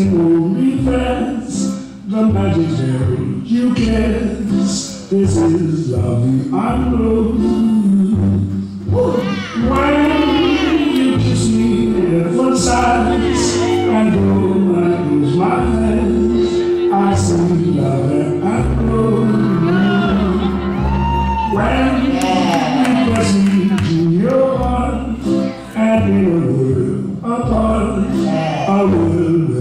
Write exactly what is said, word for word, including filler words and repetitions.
in only friends, the magic fairy you kiss. This is love the unknown. When you kiss me at one size, and though I close my eyes, I see love and unknown. When you press me to your heart, and in a world apart, I will